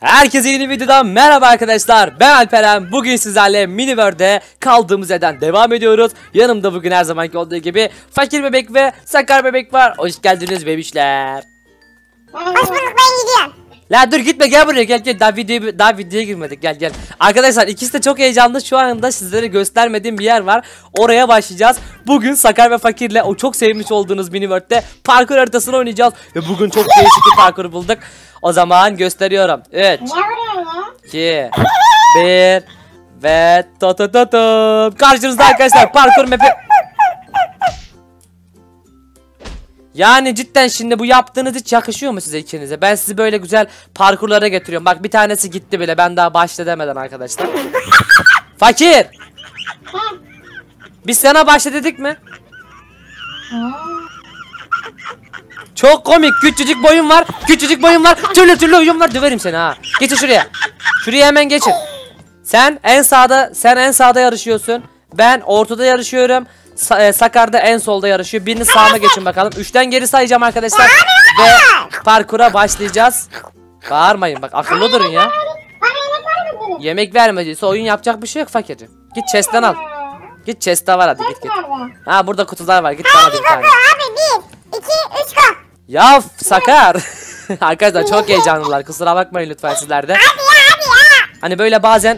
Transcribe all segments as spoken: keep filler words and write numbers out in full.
Herkese yeni videodan merhaba arkadaşlar, ben Alperen. Bugün sizlerle Miniworld'de kaldığımız yerden devam ediyoruz. Yanımda bugün her zamanki olduğu gibi Fakir Bebek ve Sakar Bebek var. Hoş geldiniz bebişler. Hoş bulduk, ben gidiyorum. La dur gitme, gel buraya, gel gel, daha videoya, daha videoya girmedik, gel gel. Arkadaşlar ikisi de çok heyecanlı. Şu anda sizlere göstermediğim bir yer var, oraya başlayacağız. Bugün Sakar ve Fakir'le o çok sevmiş olduğunuz Miniworld'de parkur haritasını oynayacağız. Ve bugün çok değişik bir parkur bulduk. O zaman gösteriyorum. üç, iki, bir ve to to to to. Karşınızda arkadaşlar parkur map'i. Yani cidden şimdi bu yaptığınız hiç yakışıyor mu size ikinize? Ben sizi böyle güzel parkurlara getiriyorum. Bak bir tanesi gitti bile, ben daha başla demeden arkadaşlar. Fakir! Biz sana başla dedik mi? Çok komik, küçücük boyun var, küçücük boyun var, türlü türlü oyun var, döverim seni ha. Geçin şuraya. Şuraya hemen geçin. Sen en sağda, sen en sağda yarışıyorsun. Ben ortada yarışıyorum. Sa Sakar da en solda yarışıyor. Birini sağına geçin bakalım. Üçten geri sayacağım arkadaşlar. Ve parkura başlayacağız. Bağırmayın bak, akıllı durun ya. Yemek vermediyse oyun yapacak bir şey yok Fakir'cim. Git chest'ten al. Git chest'te var, hadi git git. Ha burada kutular var, git bana bir tane. Abi bir, iki, üç go. Ya Sakar. Arkadaşlar çok heyecanlılar, kusura bakmayın lütfen sizler de. Abi ya abi ya. Hani böyle bazen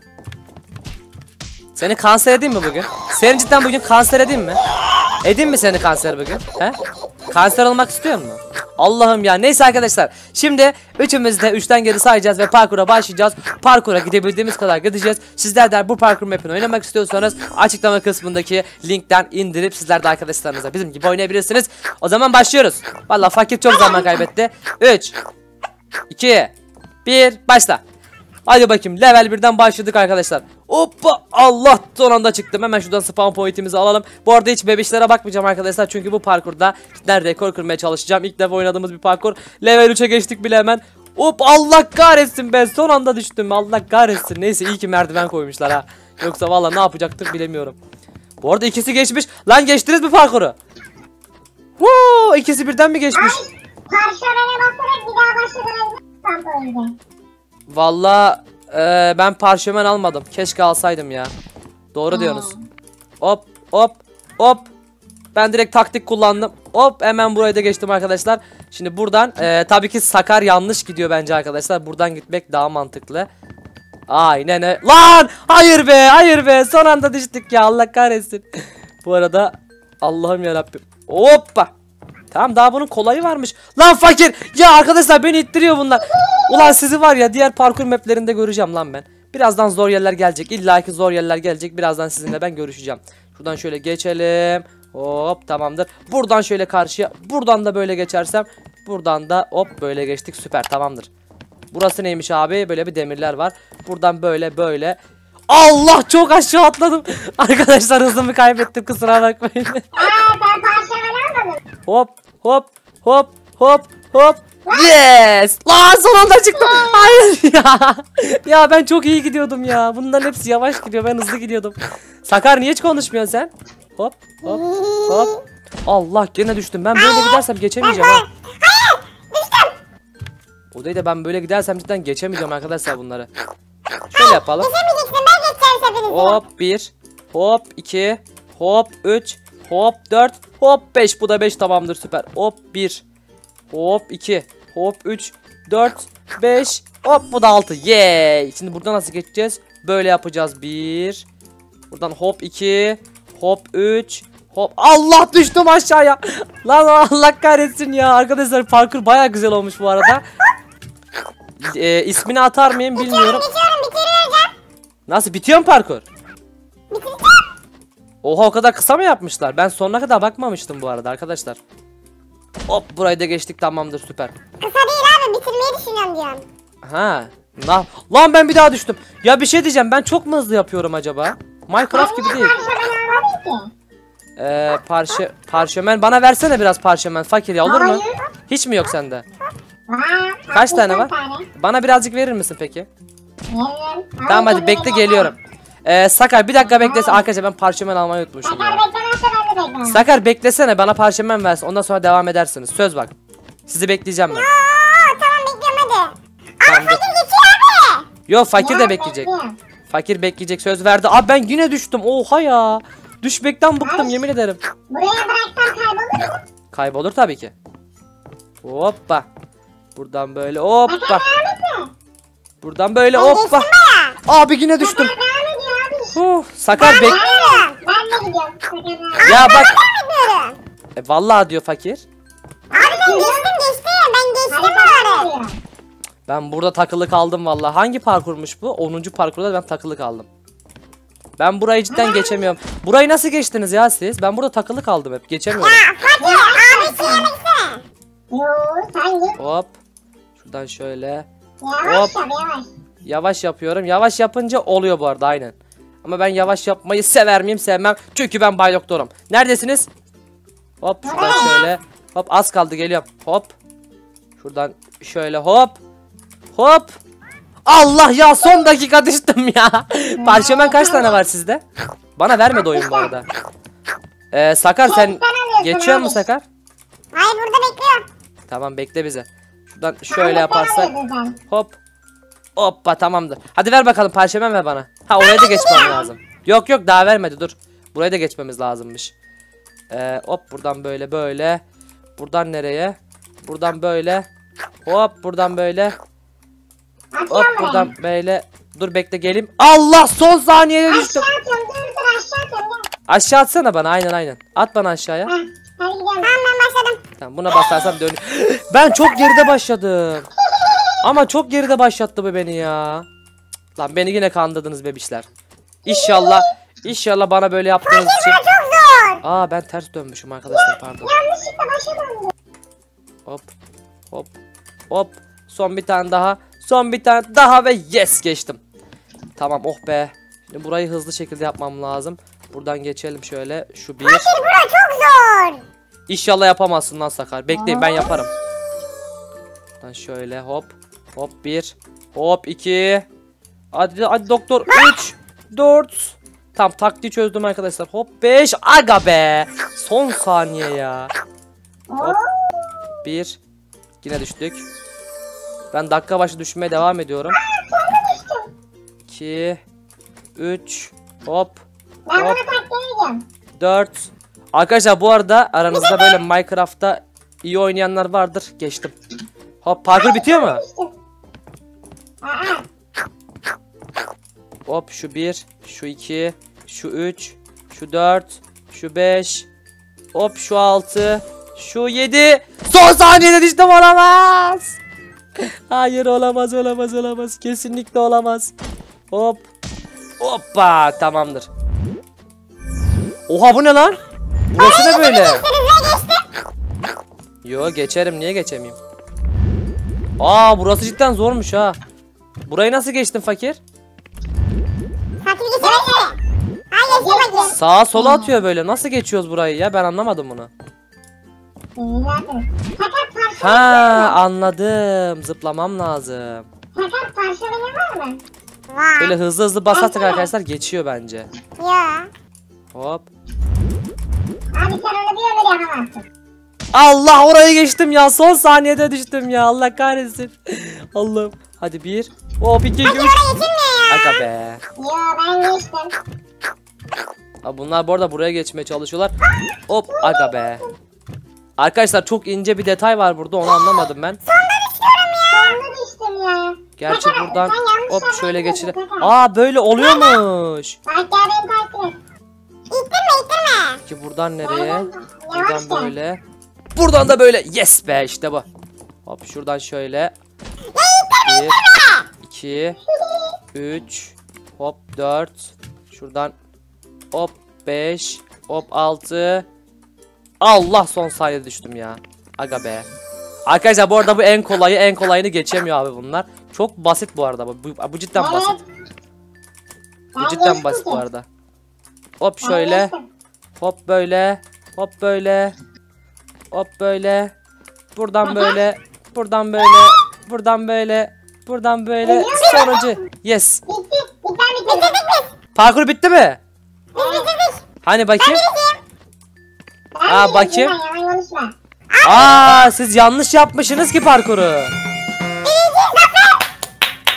seni kanser edeyim mi bugün? Seni cidden bugün kanser edeyim mi? Edeyim mi seni kanser bugün? He? Kanser olmak istiyor musun? Allah'ım ya. Neyse arkadaşlar. Şimdi üçümüz de üçten geri sayacağız ve parkura başlayacağız. Parkura gidebildiğimiz kadar gideceğiz. Sizler de bu parkur map'ini oynamak istiyorsanız açıklama kısmındaki linkten indirip sizler de arkadaşlarınızla bizim gibi oynayabilirsiniz. O zaman başlıyoruz. Vallahi Fakir çok zaman kaybetti. üç, iki, bir, başla. Hadi bakayım, level birden başladık arkadaşlar. Hoppa, Allah, son anda çıktım. Hemen şuradan spawn point'imizi alalım. Bu arada hiç bebişlere bakmayacağım arkadaşlar, çünkü bu parkurda cidden rekor kırmaya çalışacağım. İlk defa oynadığımız bir parkur. Level üçe geçtik bile hemen. Hop, Allah kahretsin, ben son anda düştüm. Allah kahretsin. Neyse iyi ki merdiven koymuşlar ha. Yoksa valla ne yapacaktık bilemiyorum. Bu arada ikisi geçmiş. Lan geçtiniz mi parkuru? Woo, ikisi birden mi geçmiş? Parşömene basarak bir daha başlayalım. Valla e, ben parşömen almadım. Keşke alsaydım ya. Doğru diyorsunuz. Hop hop hop. Ben direkt taktik kullandım. Hop, hemen burayı da geçtim arkadaşlar. Şimdi buradan e, tabii ki Sakar yanlış gidiyor bence arkadaşlar. Buradan gitmek daha mantıklı. Aynen öyle. Lan hayır be, hayır be, son anda düştük ya, Allah kahretsin. Bu arada Allah'ım yarabbim. Hoppa. Tamam, daha bunun kolayı varmış. Lan Fakir ya, arkadaşlar beni ittiriyor bunlar. Ulan sizi var ya diğer parkur maplerinde göreceğim lan ben. Birazdan zor yerler gelecek. İlla ki zor yerler gelecek. Birazdan sizinle ben görüşeceğim. Şuradan şöyle geçelim. Hop, tamamdır. Buradan şöyle karşıya. Buradan da böyle geçersem. Buradan da hop böyle geçtik. Süper, tamamdır. Burası neymiş abi? Böyle bir demirler var. Buradan böyle böyle. Allah, çok aşağı atladım. Arkadaşlar hızımı kaybettim, kusura bakmayın. Aa, ben parşömeni almadım. Hop hop hop hop hop. Yes! Lan son anda çıktım. Hayır ya. Ya ben çok iyi gidiyordum ya. Bunların hepsi yavaş gidiyor, ben hızlı gidiyordum. Sakar niye hiç konuşmuyorsun sen? Hop hop hop. Allah, gene düştüm. Ben böyle gidersem geçemeyeceğim ha. Hayır, düştüm. Odayı da ben böyle gidersem cidden geçemeyeceğim arkadaşlar bunları. Şöyle yapalım. Geçemeyeceksin, ben geçeceğim hepinizi. Hop bir, hop iki, hop üç, hop dört, hop beş. Bu da beş, tamamdır, süper. Hop bir, hop iki, hop üç, dört, beş, hop bu da altı. Yay! Şimdi buradan nasıl geçeceğiz? Böyle yapacağız. bir. Buradan hop iki, hop üç, hop. Allah, düştüm aşağıya. Lan Allah kahretsin ya. Arkadaşlar parkur baya güzel olmuş bu arada. Ee, ismini atar mıyım bilmiyorum. Bitiyorum, bitiriyorum. Nasıl bitiyor mu parkur? Oha, o kadar kısa mı yapmışlar? Ben sonuna kadar bakmamıştım bu arada arkadaşlar. Hop, burayı da geçtik, tamamdır, süper. Kısa değil abi, bitirmeyi düşünüyorum diyorum. Ha. Lan, lan ben bir daha düştüm. Ya bir şey diyeceğim, ben çok mu hızlı yapıyorum acaba? Minecraft gibi değil. Parşömeni almadın ki. Ee, parşe, parşömen bana versene biraz parşömen Fakir ya, olur mu? Hayır. Hiç mi yok sende? Var. Kaç tane var? Tane. Bana birazcık verir misin peki? Veririm. Tamam hadi bekle, geliyorum. Ee, Sakar bir dakika beklese arkadaşlar, ben parşömen almayı unutmuşum Sakar ya. beklemezse ben de beklemem. Sakar beklesene, bana parşömen versin, ondan sonra devam edersiniz. Söz bak. Sizi bekleyeceğim ben. Aa, tamam bekliyorum hadi. Aa, Tamam, Fakir geçiyor. Yo fakir de Ya, bekleyecek. bekliyorum. Fakir bekleyecek, söz verdi. Abi ben yine düştüm. Oha ya. Düşmekten bıktım yemin ederim. Buraya bıraksam kaybolur mu? Kaybolur tabii ki. Hoppa. Buradan böyle hoppa. Devam etme. Buradan böyle Ben geçtim hoppa. baya. Abi yine düştüm. Devam ediyor abi. Huh, Sakar bek. Bilmiyorum. Ben de gidiyorum. Sakın Ya bak. Bilmiyorum. E, vallahi diyor fakir. Abi ben geçtim geçtim. Ben geçtim Hadi bari. bakalım. Ben burada takılı kaldım vallahi. Hangi parkurmuş bu? onuncu parkurda ben takılı kaldım. Ben burayı cidden geçemiyorum. Burayı nasıl geçtiniz ya siz? Ben burada takılı kaldım hep. Geçemiyorum. Ya Fatih abi şey yemek isteme. Yo sen git. Hop. Şuradan şöyle. Yavaş Hop. yap yavaş. Yavaş yapıyorum. Yavaş yapınca oluyor bu arada aynen. Ama ben yavaş yapmayı sever miyim? Sevmem. Çünkü ben Bay Doktor'um. Neredesiniz? Hop şuradan şöyle. Hop az kaldı geliyorum. Hop. Şuradan şöyle hop. Hop. Allah ya son dakika düştüm ya. Parşömen kaç tane var sizde? Bana vermedi oyun bu arada. Ee, Sakar sen alıyorsun geçiyor abi. musun Sakar? Hayır burada bekliyorum. Tamam bekle bize. Şuradan şöyle yaparsak. Sen alıyordun sen. Hop. Hoppa tamamdır. Hadi ver bakalım parşömen ver bana. Ha oraya da geçmem lazım. Yok yok daha vermedi dur. Buraya da geçmemiz lazımmış. Ee, hop buradan böyle böyle. Buradan nereye? Buradan böyle. Hop buradan böyle. Hop Atıyorum ben. buradan böyle. Dur bekle geleyim. Allah son saniyede düştüm. Aşağı atıyorum dur dur aşağı atıyorum. Gel. Aşağı atsana bana aynen aynen. At bana aşağıya. Heh, hadi gidiyorum. Tamam ben başladım. Tamam buna basarsam dön. Ben çok geride başladım. Ama çok geride başlattı bu beni ya. Lan beni yine kandırdınız bebişler. İnşallah İnşallah bana böyle yaptığınız için. Çok zor. Aa ben ters dönmüşüm arkadaşlar pardon. Yanlışlıkla başa döndüm. Hop hop hop. Son bir tane daha. Son bir tane daha ve yes geçtim. Tamam oh be. Şimdi burayı hızlı şekilde yapmam lazım. Buradan geçelim şöyle. Şu bir. Bura çok zor. İnşallah yapamazsın lan Sakar. Bekleyin ben yaparım. Buradan şöyle hop. Hop bir. Hop iki. Hadi hadi doktor. Üç. Dört. Tam taktiği çözdüm arkadaşlar. Hop beş. Aga be. Son saniye ya. Hop. Bir. Yine düştük. Ben dakika başı düşmeye devam ediyorum. İki. Üç. Hop. Ben bunu Hop. taklayacağım. Dört. Arkadaşlar bu arada aranızda böyle Minecraft'ta iyi oynayanlar vardır. Geçtim. Hop parkur bitiyor mu? Aa. Hop şu bir, şu iki, şu üç, şu dört, şu beş. Hop şu altı, şu yedi. Son saniyede düştüm olamaz. Hayır olamaz olamaz olamaz. Kesinlikle olamaz. Hop. Hoppa tamamdır. Oha bu ne lan? Burası ne böyle? Yo geçerim niye geçemeyeyim? Aa burası cidden zormuş ha. Burayı nasıl geçtin fakir? Fatih geçemedi. Hayır geçemedi. Sağa sola atıyor böyle. Nasıl geçiyoruz burayı ya? Ben anlamadım bunu. Zaten. Fakat parşömeni Ha anladım. Zıplamam lazım. Fakat parşömeni var mı? Var. Böyle hızlı hızlı basarsak arkadaşlar geçiyor bence. Ya. Hop. Abi sen onu bir ömür yapamazsın. Allah orayı geçtim ya. Son saniyede düştüm ya. Allah kahretsin. Allah'ım. Hadi bir. Hop iki, iki, üç. Oraya geçilmiyor ya. Aga be. Yo ben geçtim. Abi bunlar bu arada buraya geçmeye çalışıyorlar. Hop aga be. Arkadaşlar çok ince bir detay var burada. Onu anlamadım ben. Sonunda düştüm ya. Gerçi Fakat buradan sen yanlış hop yerden şöyle gidiyorsun, geçelim. fakat. Aa böyle oluyormuş. Bak gel beni takip et. İttirme ittirme. Ki buradan nereye? Yavaş Buradan gel. böyle. Buradan da böyle. Yes be işte bu. Hop şuradan şöyle. Bir, iki, üç, hop dört. Şuradan hop beş, hop altı. Allah son sayede düştüm ya. Aga be. Arkadaşlar bu arada bu en kolayı en kolayını geçemiyor abi bunlar. Çok basit bu arada bu. Bu, bu cidden Evet. basit. Bu Ben cidden geçtim basit ki. bu arada. Hop Ben şöyle. geçtim. Hop böyle. Hop böyle. Hop böyle. Buradan böyle. Buradan böyle. Buradan böyle. Buradan böyle. Sonuncu. Yes. Bitti. Bitten bitti. Parkur bitti mi? Evet. Hani bakayım? Ben Aa, de bakayım. geçtim, ben yalan konuşma. Aa siz yanlış yapmışsınız ki parkuru.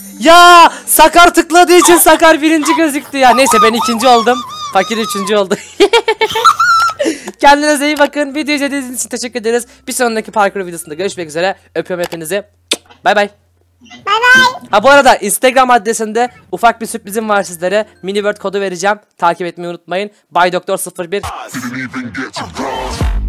Ya Sakar tıkladığı için Sakar birinci gözüktü ya. Neyse ben ikinci oldum. Fakir üçüncü oldu. Kendinize iyi bakın. Videoyu izlediğiniz için teşekkür ederiz. Bir sonraki parkur videosunda görüşmek üzere. Öpüyorum hepinizi. Bay bay. Bay bay. Ha bu arada Instagram adresinde ufak bir sürprizim var sizlere. Mini Word kodu vereceğim. Takip etmeyi unutmayın. Bay Doktor sıfır bir. Didn't even get to cross.